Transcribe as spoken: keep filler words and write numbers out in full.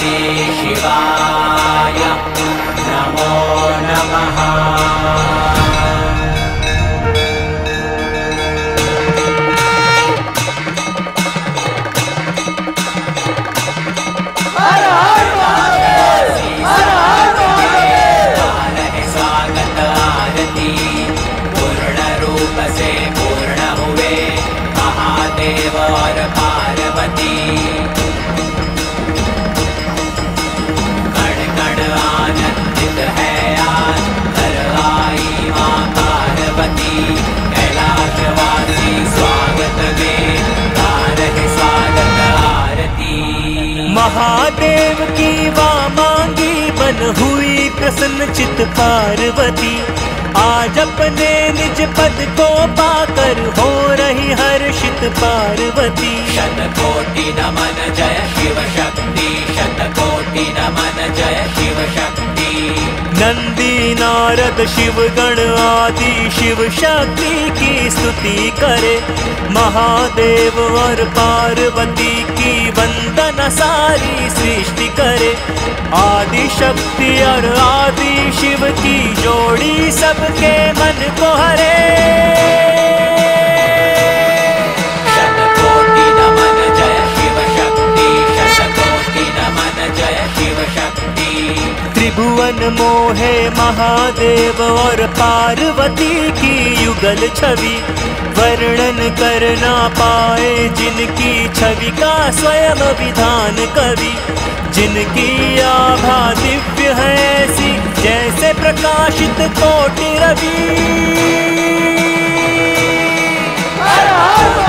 शिवाय नमो नमः। और पार्वती कण कण आनंदित है आज घर आई मां पार्वती। कैलाशवासी स्वागत में गा रहे स्वागत आरती। महादेव की वाह मांगी बन हुई प्रसन्न चित पार्वती। आज अपने निज पद को पाकर हो रही हर्षित पार्वती। शतकोटि नमन जय शिव शक्ति, शतकोटि नमन जय शिव शक्ति। नंदी नारद शिव गण आदि शिव शक्ति की स्तुति करे। महादेव और पार्वती की वंदना सारी सृष्टि करे। आदि शक्ति और आदि शिव की जोड़ी सबके मन को हरे। शतकोटि नमन जय शिव शक्ति, शतकोटि नमन जय शिव शक्ति। त्रिभुवन मोहे महादेव और पार्वती की युगल छवि। वर्णन कर ना पाए जिनकी छवि का स्वयं विधान कवि। जिनकी आभा दिव्य है ऐसी जैसे प्रकाशित कोटि रवि।